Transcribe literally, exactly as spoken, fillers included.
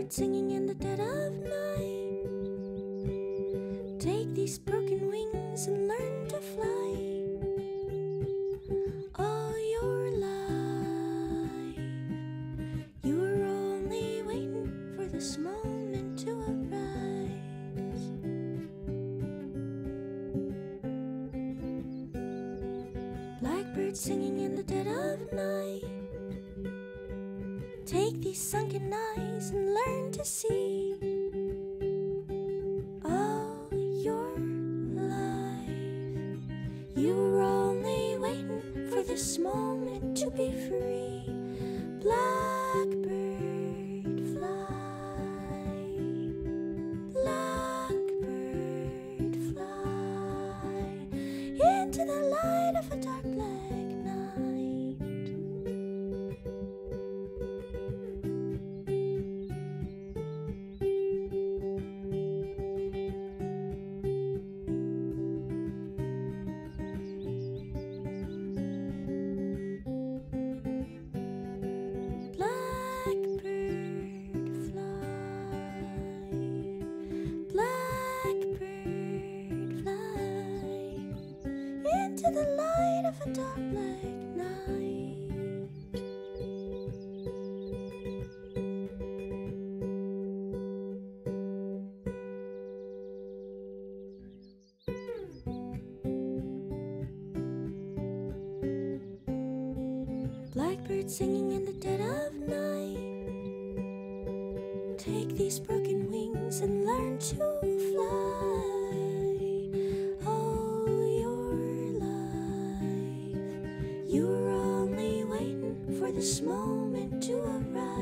Blackbird singing in the dead of night. Take these broken wings and learn to fly. All your life, you were only waiting for this moment to arise. Blackbird singing in the dead of night. Take these sunken eyes and learn to see. All your life, you were only waiting for this moment to be free. Blackbird fly, blackbird fly into the light of a dark black night. Into the light of a dark black night. Blackbird singing in the dead of night. Take these broken wings and learn to fly. You were only waiting for this moment to arrive.